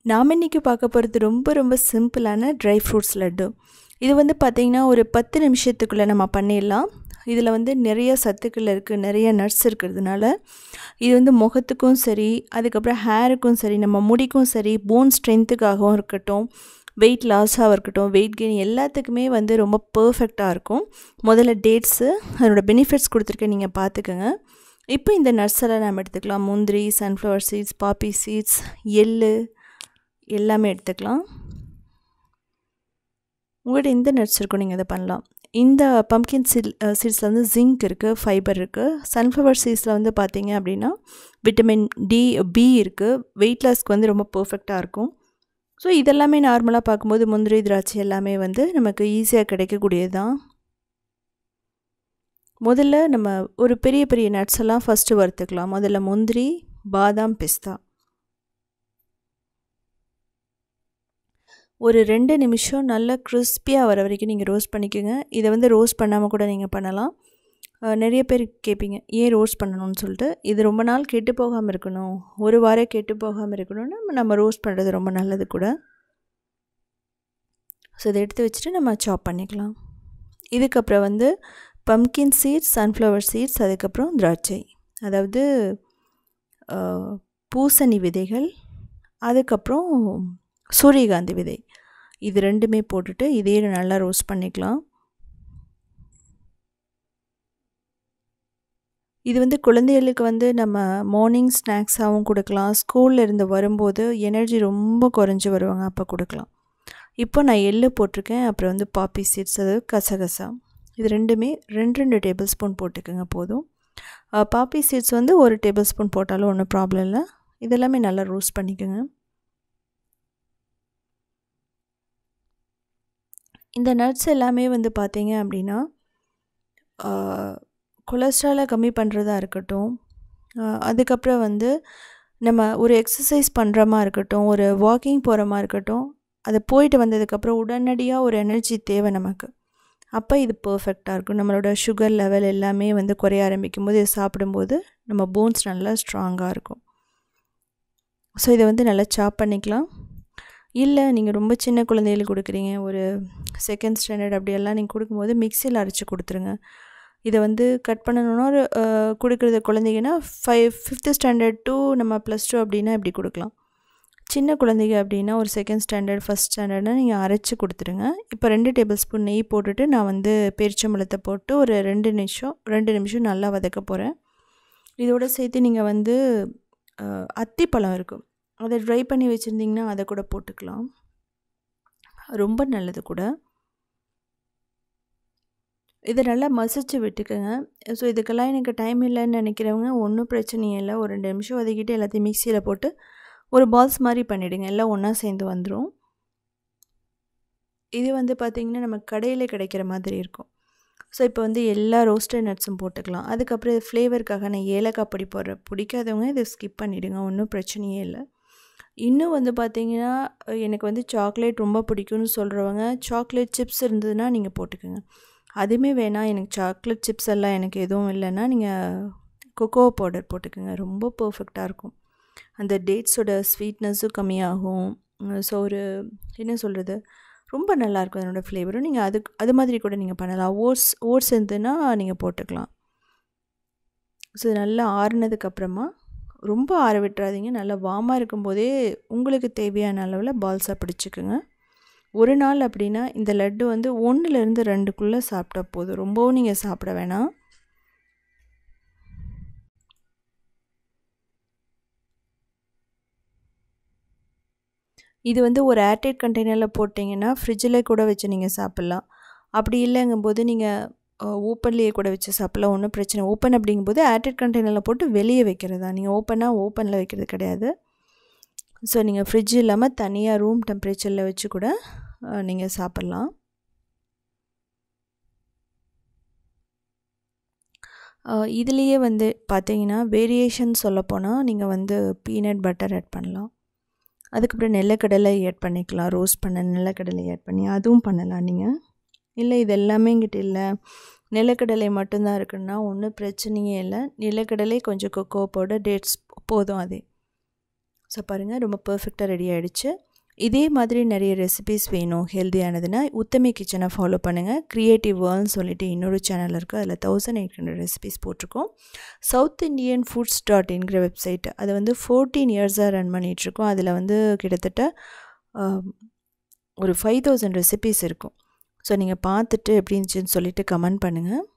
நாம் இன்றைக்கி பார்க்க போகிறது ரொம்ப ரொம்ப சிம்பிளான ட்ரை ஃப்ரூட்ஸ் லட்டு. இது வந்து பார்த்திங்கன்னா ஒரு 10 நிமிஷத்துக்குள்ளே நம்ம பண்ணிடலாம். இதில் வந்து நிறைய சத்துக்கள் இருக்குது, நிறைய நட்ஸ் இருக்கிறதுனால இது வந்து முகத்துக்கும் சரி, அதுக்கப்புறம் ஹேருக்கும் சரி, நம்ம முடிக்கும் சரி, போன் ஸ்ட்ரென்த்துக்காகவும் இருக்கட்டும், வெயிட் லாஸாக இருக்கட்டும், வெயிட் கெயின் எல்லாத்துக்குமே வந்து ரொம்ப பர்ஃபெக்டாக இருக்கும். முதல்ல டேட்ஸு அதனோட பெனிஃபிட்ஸ் கொடுத்துருக்கேன், நீங்கள் பார்த்துக்கோங்க. இப்போ இந்த நட்ஸ் எல்லாம் நம்ம எடுத்துக்கலாம். முந்திரி, சன்ஃப்ளவர் சீட்ஸ், பாப்பி சீட்ஸ், எள்ளு எல்லாமே எடுத்துக்கலாம். உங்கள்கிட்ட எந்த நட்ஸ் இருக்கோ நீங்கள் அதை பண்ணலாம். இந்த பம்ப்கின் சீட்ஸில் வந்து ஜிங்க் இருக்குது, ஃபைபர் இருக்குது. சன்ஃப்ளவர் சீட்ஸில் வந்து பார்த்திங்க அப்படின்னா விட்டமின் டி, பி இருக்குது. வெயிட் லாஸ்க்கு வந்து ரொம்ப பர்ஃபெக்டாக இருக்கும். ஸோ இதெல்லாமே நார்மலாக பார்க்கும்போது முந்திரி, திராட்சை எல்லாமே வந்து நமக்கு ஈஸியாக கிடைக்கக்கூடியது தான். முதல்ல நம்ம ஒரு பெரிய பெரிய நட்ஸ் எல்லாம் ஃபஸ்ட்டு வறுத்துக்கலாம். முதல்ல முந்திரி, பாதாம், பிஸ்தா. ஒரு 2 நிமிஷம் நல்லா கிறிஸ்பியாக வர வரைக்கும் நீங்கள் ரோஸ்ட் பண்ணிக்கோங்க. இதை வந்து ரோஸ்ட் பண்ணாமல் கூட நீங்கள் பண்ணலாம். நிறைய பேர் கேட்பீங்க ஏன் ரோஸ்ட் பண்ணணும்னு சொல்லிட்டு. இது ரொம்ப நாள் கெட்டு போகாமல் இருக்கணும், ஒரு வாரம் கெட்டு போகாமல் இருக்கணும்னு நம்ம ரோஸ்ட் பண்ணுறது ரொம்ப நல்லது கூட. ஸோ இதை எடுத்து வச்சுட்டு நம்ம சாப் பண்ணிக்கலாம். இதுக்கப்புறம் வந்து பம்ப்கின் சீட்ஸ், சன்ஃப்ளவர் சீட்ஸ், அதுக்கப்புறம் திராட்சை, அதாவது பூசணி விதைகள், அதுக்கப்புறம் சூரியகாந்தி விதை, இது ரெண்டுமே போட்டுட்டு இதையே நல்லா ரோஸ்ட் பண்ணிக்கலாம். இது வந்து குழந்தைகளுக்கு வந்து நம்ம மார்னிங் ஸ்நாக்ஸாகவும் கொடுக்கலாம். ஸ்கூலில் இருந்து வரும்போது எனர்ஜி ரொம்ப குறைஞ்சி வருவாங்க, அப்போ கொடுக்கலாம். இப்போ நான் எள்ளு போட்டிருக்கேன், அப்புறம் வந்து பாப்பி சீட்ஸ், அதாவது கசகசா, இது ரெண்டுமே 2 டேபிள் ஸ்பூன் போட்டுக்கோங்க போதும். பாப்பி சீட்ஸ் வந்து 1 டேபிள் ஸ்பூன் போட்டாலும் ஒன்றும் ப்ராப்ளம் இல்லை. இதெல்லாமே நல்லா ரோஸ்ட் பண்ணிக்கோங்க. இந்த நட்ஸ் எல்லாமே வந்து பார்த்திங்க அப்படின்னா கொலஸ்ட்ராலை கம்மி பண்ணுறதா இருக்கட்டும், அதுக்கப்புறம் வந்து நம்ம ஒரு எக்ஸசைஸ் பண்ணுறமா இருக்கட்டும், ஒரு வாக்கிங் போகிறமா இருக்கட்டும், அதை போயிட்டு வந்ததுக்கப்புறம் உடனடியாக ஒரு எனர்ஜி தேவை நமக்கு. அப்போ இது பர்ஃபெக்டாக இருக்கும். நம்மளோட சுகர் லெவல் எல்லாமே வந்து குறைய ஆரம்பிக்கும் போது இதை சாப்பிடும்போது நம்ம போன்ஸ் நல்லா ஸ்ட்ராங்காக இருக்கும். ஸோ இதை வந்து நல்லா சாப் பண்ணிக்கலாம். இல்லை நீங்கள் ரொம்ப சின்ன குழந்தைகளுக்கு கொடுக்குறீங்க, ஒரு 2nd ஸ்டாண்டர்ட் அப்படியெல்லாம் நீங்கள் கொடுக்கும்போது மிக்சியில் அரைச்சி கொடுத்துருங்க. இதை வந்து கட் பண்ணணுன்னா ஒரு கொடுக்குறது குழந்தைங்கன்னா 5th ஸ்டாண்டர்ட் டு நம்ம +2 அப்படின்னா இப்படி கொடுக்கலாம். சின்ன குழந்தைங்க அப்படின்னா ஒரு 2nd ஸ்டாண்டர்ட், 1st ஸ்டாண்டர்ட்னா நீங்கள் அரைச்சி கொடுத்துருங்க. இப்போ 2 டேபிள் ஸ்பூன் நெய் போட்டுட்டு நான் வந்து பேரிச்சம்பழத்தை போட்டு ஒரு 2 நிமிஷம் நல்லா வதக்க போகிறேன். இதோடு சேர்த்து நீங்கள் வந்து அத்திப்பழம் இருக்கும், அதை ட்ரை பண்ணி வச்சுருந்திங்கன்னா அதை கூட போட்டுக்கலாம், ரொம்ப நல்லது கூட. இதை நல்லா மசிச்சு விட்டுக்கோங்க. ஸோ இதுக்கெல்லாம் எனக்கு டைம் இல்லைன்னு நினைக்கிறவங்க ஒன்றும் பிரச்சனையே இல்லை. ஒரு 2 நிமிஷம் வதக்கிட்டு எல்லாத்தையும் மிக்சியில் போட்டு ஒரு பால்ஸ் மாதிரி பண்ணிவிடுங்க, எல்லாம் ஒன்றா சேர்ந்து வந்துடும். இது வந்து பார்த்திங்கன்னா நம்ம கடையில் கிடைக்கிற மாதிரி இருக்கும். ஸோ இப்போ வந்து எல்லா ரோஸ்டட் நட்ஸும் போட்டுக்கலாம். அதுக்கப்புறம் ஃப்ளேவருக்காக நான் ஏலக்காய் பொடி போடுறேன். பிடிக்காதவங்க இதை ஸ்கிப் பண்ணிவிடுங்க, ஒன்றும் பிரச்சனையே இல்லை. இன்னும் வந்து பார்த்திங்கன்னா எனக்கு வந்து சாக்லேட் ரொம்ப பிடிக்கும்னு சொல்கிறவங்க சாக்லேட் சிப்ஸ் இருந்ததுன்னா நீங்கள் போட்டுக்கோங்க. அதுவுமே வேணாம், எனக்கு சாக்லேட் சிப்ஸ் எல்லாம் எனக்கு எதுவும் இல்லைன்னா நீங்கள் கொக்கோ பவுடர் போட்டுக்கோங்க, ரொம்ப பர்ஃபெக்டாக இருக்கும். அந்த டேட்ஸோட ஸ்வீட்னஸும் கம்மியாகும். ஸோ ஒரு என்ன சொல்கிறது, ரொம்ப நல்லாயிருக்கும் அதனோட ஃப்ளேவரும். நீங்கள் அது மாதிரி கூட நீங்கள் பண்ணலாம். ஓட்ஸ் இருந்ததுன்னா நீங்கள் போட்டுக்கலாம். ஸோ இது நல்லா ஆறுனதுக்கப்புறமா ரொம்ப ஆற விட்டுறாதீங்க, நல்லா வார்மாக இருக்கும்போதே உங்களுக்கு தேவையான அளவில் பால்ஸாக பிடிச்சிக்குங்க. ஒரு நாள் அப்படின்னா இந்த லட்டு வந்து 1லேருந்து 2க்குள்ளே சாப்பிட்டா போதும், ரொம்பவும் நீங்கள் சாப்பிட வேணாம். இது வந்து ஒரு ஏர்டைட் கண்டெய்னரில் போட்டிங்கன்னா ஃப்ரிட்ஜில் கூட வச்சு நீங்கள் சாப்பிட்லாம். அப்படி இல்லைங்கும்போது நீங்கள் ஓப்பன்லேயே கூட வச்சு சாப்பிட்லாம், ஒன்றும் பிரச்சனை. ஓப்பன் அப்படிங்கும்போது ஏர்டைட் கண்டெய்னரில் போட்டு வெளியே வைக்கிறது தான், நீங்கள் ஓப்பனில் வைக்கிறது கிடையாது. ஸோ நீங்கள் ஃப்ரிட்ஜ் இல்லாமல் தனியாக ரூம் டெம்பரேச்சரில் வச்சு கூட நீங்கள் சாப்பிட்லாம். இதுலேயே வந்து பார்த்தீங்கன்னா வேரியேஷன் சொல்லப்போனால் நீங்கள் வந்து பீனட் பட்டர் ஆட் பண்ணலாம், அதுக்கப்புறம் நிலக்கடலை ஆட் பண்ணிக்கலாம், ரோஸ்ட் பண்ண நிலக்கடலை ஆட் பண்ணி அதுவும் பண்ணலாம் நீங்கள். இல்லை இது எல்லாமே எங்கிட்ட இல்லை, நிலக்கடலை மட்டும்தான் இருக்குன்னா ஒன்றும் பிரச்சனையே இல்லை. நிலக்கடலை, கொஞ்சம் கொக்கோ பவுடர், டேட்ஸ் போதும் அதே. ஸோ பாருங்கள் ரொம்ப பர்ஃபெக்டாக ரெடி ஆகிடுச்சு. இதே மாதிரி நிறைய ரெசிபீஸ் வேணும் ஹெல்த்தியானதுன்னா உத்தமி கிச்சனை ஃபாலோ பண்ணுங்கள். க்ரியேட்டிவ் வேர்ல்ட்னு சொல்லிட்டு இன்னொரு சேனல் இருக்குது. அதில் 1800 ரெசிபீஸ் போட்டிருக்கோம். சவுத் இண்டியன் ஃபுட்ஸ் .inங்கிற வெப்சைட் அதை வந்து 14 இயர்ஸாக ரன் பண்ணிகிட்ருக்கோம். அதில் வந்து கிட்டத்தட்ட ஒரு 5000 ரெசிபீஸ் இருக்கும். ஸோ நீங்கள் பார்த்துட்டு எப்படி இருந்துச்சுன்னு சொல்லிவிட்டு கமெண்ட் பண்ணுங்கள்.